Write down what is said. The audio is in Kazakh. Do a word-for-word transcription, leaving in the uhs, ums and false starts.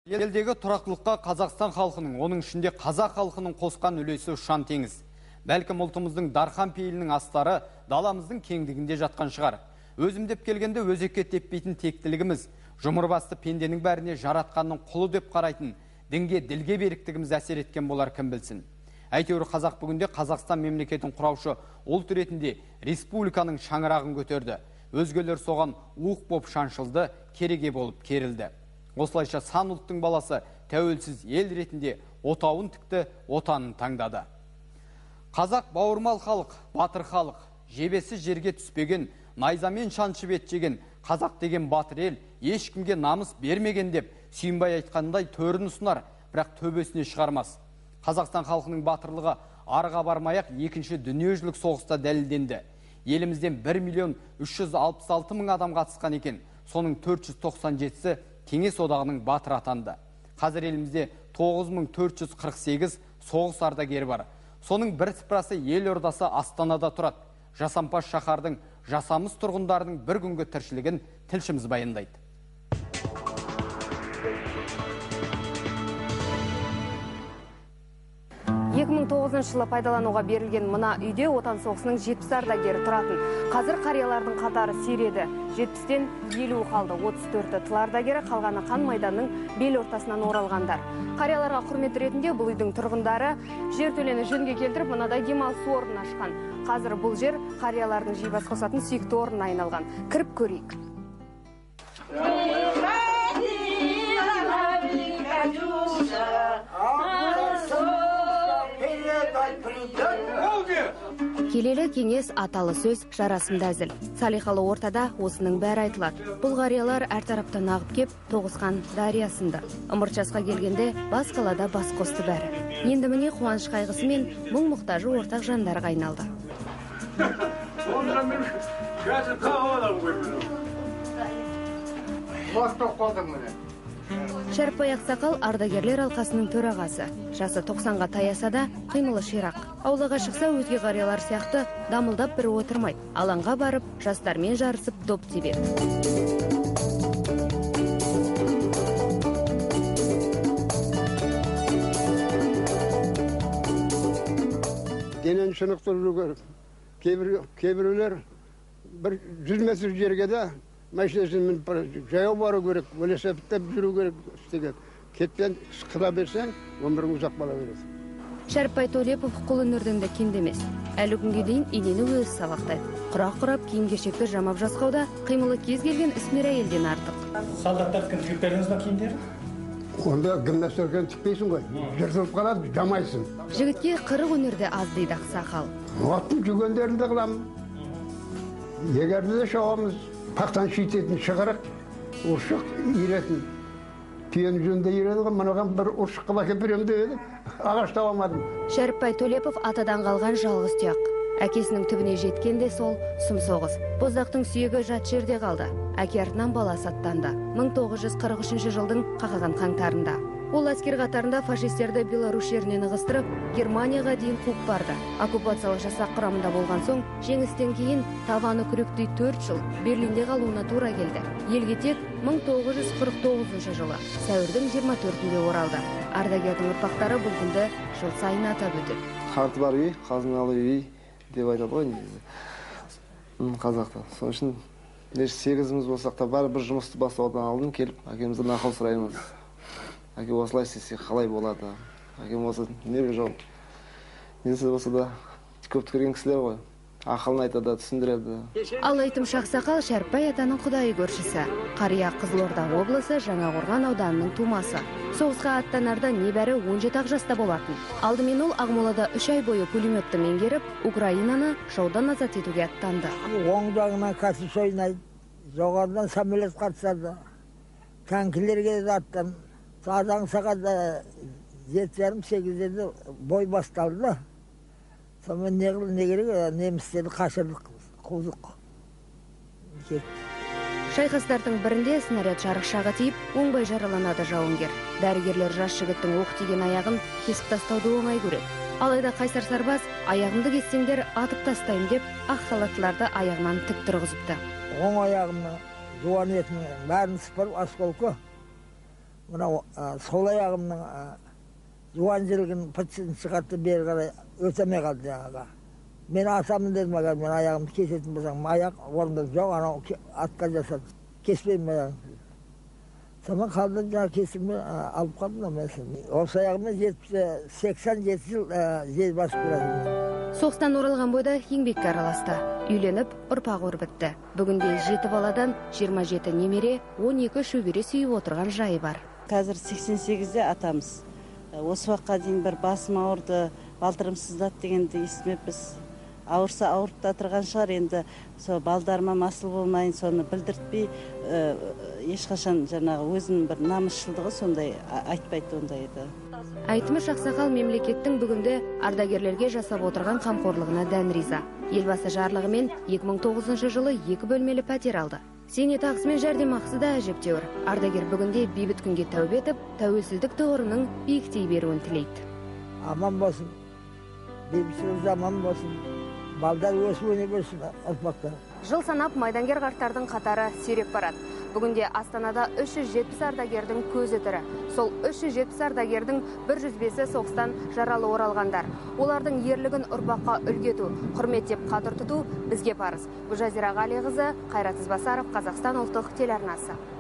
Елдегі тұрақтылыққа Қазақстан халқының, оның ішінде қазақ халқының қосқан үлесі ұшан теңіз. Бәлкім ұлтымыздың дархан пейілінің астары даламыздың кеңдігінде жатқан шығар. Өзімдеп келгенде өзекке теппейтін тектілігіміз, жұмырбасты пенденің бәріне жаратқанның құлы деп қарайтын, дінге, ділге беріктігіміз әсер еткен болар кім білсін. Әйтеуір қазақ бүгінде Қазақстан мемлекетін құраушы ұлт ретінде республиканың шаңырағын көтерді. Өзгелер соған уық боп шаншылды, кереге болып керілді. Осылайша сан ұлттың баласы тәуелсіз ел ретінде отауын тікті, отанын таңдады. Қазақ бауырмал халық, батыр халық, жебесі жерге түспеген, найзамен шаншып ет жеген, қазақ деген батыр ел ешкімге намыс бермеген деп Сүйінбай айтқандай төрін ұсынар, бірақ төбесіне шығармас. Қазақстан халқының батырлығы арға бармай-ақ екінші дүниежүзілік соғыста дәлелденді. Елімізден бір миллион үш жүз алпыс алты мың адам қатысқан екен, соның төрт жүз тоқсан жетісі Кеңес одағының батыр атанды. Қазір елімізде тоғыз мың төрт жүз қырық сегіз соғыс ардагері бар. Соның бір сыпырасы ел ордасы Астанада тұрады. Жасампаз шаһардың жасамыс тұрғындарының бір күнгі тіршілігін тілшіміз баяндайды. екі мың тоғызыншы жылы пайдалануға берілген мына үйде отан соғысының жетпіс ардагері тұратын. Қазір қариялардың қатары сиреді. жетпістен елу қалды, отыз төрті тыл ардагері, қалғаны қан майданның бел ортасынан оралғандар. Қарияларға құрмет ретінде бұл үйдің тұрғындары жертөлені жөнге келтіріп, мынадай демалыс орнын ашқан. Қазір бұл жер қариялардың жиі бас қосатын сүйікті орнына айналған. Кіріп көрейік. Келелі кеңес аталы сөз жарасымды әзіл. Салихалы ортада осының бәрі айтылады. Бұл қариялар әр тараптан ағып кеп, тоғысқан дариясында. Ымырт жасқа келгенде бас қалада бас қосты бәрі. Енді міне қуаныш қайғысы мен мұң мұқтажы ортақ жандарға айналды. Шәріпбай Ақсақал ардагерлер алқасының төрағасы. Жасы тоқсанға таяса да қимылы ширақ. Аулаға шықса өзге қариялар сияқты дамылдап бірі отырмайды. Алаңға барып, жастармен жарысып доп тебеді. Денен шынықтыру керек. Кейбіреулер бір жүз метр жерге де машинасымен жаяу бару керек, велосипедтеп жүру керек істеген. Кетпен қыла берсең, өмірің ұзақ бала береді. Шәріпбай Төлепов қолөнерден де кендемес. Әлі күнге дейін инені өзі сабақтайды. Құрақ құрап, киім-кешекті жамап жасқауда қимылы кез келген ісмер әйелден артық. Солдаттардікін тігіп бердіңіз ба киімдері? Онда гимнастерканы тікпейсің ғой, жыртылып қалады, жамайсың. Жігітке қырық өнерде аз дейді Ақсақал. Оттың жүгендерін де қыламын. Егерді де шауамыз. Пақтан шийтетін шығарық, ұршық үйретін. Түйен жөнде үйреді, мынаған бір ұршық қыла кеп берем деді, ағаш табамадым. Шәріпбай Төлепов атадан қалған жалғыз тұяқ. Әкесінің түбіне жеткенде сол сұм соғыс. Боздақтың сүйегі жат жерде қалды. Әке артынан баласы аттанды. мың тоғыз жүз қырық үшінші жылдың қақаған қаңтарында. Ол әскер қатарында фашистерді Беларусь жерінен ығыстырып, Германияға дейін қуып барды. Оккупациялық жасақ құрамында болған соң, жеңістен кейін таваны күректей төрт жыл Берлинде қалуына тура келді. Елге тек мың тоғыз жүз қырық тоғызыншы жылы сәуірдің жиырма төртінде оралды. Ардагердің ұрпақтары бұл күнді жыл сайын атап өтеді. Қарты бар үй, қазыналы үй деп айтады ғой негізі. Қазақта. Сол үшін сегізіміз болсақ та бар бір жұмысты бастаудан алдым келіп, әкемізден ақыл сұраймыз. Әке осылай істесе қалай болады? Әкем осы не жоқ. Несі болса да көп көрген кісілер ғой. Ақылын айтады, түсіндіреді. Ал айтымшы Ақсақал Шәріпбай атаның құдайы көршісі. Қария Қызылорда облысы Жаңақорған ауданының тумасы. Соғысқа аттанарда небәрі он жеті ақ жаста болатын. Алдымен ол Ақмолада үш ай бойы пулеметті меңгеріп, Украинаны жаудан азат етуге аттанды. Оң жағынан катыш ойнайды, жоғарыдан самолет қатысады. Танкілерге де аттан. Садаң сағада жеті жарым сегізде бой басталды. Сонымен не керек, немістерді қашырдық, қуздық. Шайқастардың бірінде снаряд жарықшағы тиіп, оңбай жараланады жауынгер. Дәрігерлер жас жігіттің оқ тиген аяғын кесіп тастауды оңай көреді. Алайда қайсар сарбаз аяғымды кессеңдер атып тастайым деп ақ халаттыларды аяғынан тік тұрғызыпты. Оң аяғымны, жуан етінің бәрін сыпырып осколка мынау сол аяғымның жуан жілігін пытшын шығартты бері қарай өтемей қалды жаңағы. Мен асамын дедім, аға мен аяғымды кесетін болсам, аяқ орында жоқ, анау атқа жасады. Кеспеймін аяғымды. Сонымен қалды жаңа кесімді алып қалдым мен. Осы аяғыммен жетпіс сексен жеті жыл жер басып көреді. Соғыстан оралған бойда еңбекке араласты. Үйленіп, ұрпағы өрбітті. Бүгінде жеті баладан жиырма жеті немере, он екі шөбере сүйіп отырған жайы бар. Қазір сексен сегізде атамыз. Осы уақытқа дейін бір басым ауырды, балтырым сыздады дегенді естімеппіз. Ауырса ауырып та тұрған шығар, енді сол балдарыма масыл болмайын, соны білдіртпей, ешқашан жаңағы өзінің бір намысшылдығы сондай айтпайды ондай еді. Айтмыш Ақсақал мемлекеттің бүгінде ардагерлерге жасап отырған қамқорлығына дән риза. Елбасы жарлығымен екі мың тоғызыншы жылы екі бөлмелі пәтер алды. Зейнетақысы мен жәрдемақысы да әжептәуір. Ардагер бүгінде бейбіт күнге тәубе етіп, тәуелсіздік тұғырының биіктей беруін тілейді. Аман болсын, бейбітшілік заман болсын, балдар өсіп өне берсін ұрпақтар. Жыл санап майдангер қарттардың қатары сиреп барады. Бүгінде Астанада үш жүз жетпіс ардагердің көзі тірі. Сол үш жүз жетпіс ардагердің бір жүз бесі соғыстан жаралы оралғандар. Олардың ерлігін ұрпаққа үлгі ету, құрметтеп қадір тұту бізге парыз. Гүлжазира Ғалиқызы, Қайрат Ізбасаров, Қазақстан ұлттық телеарнасы.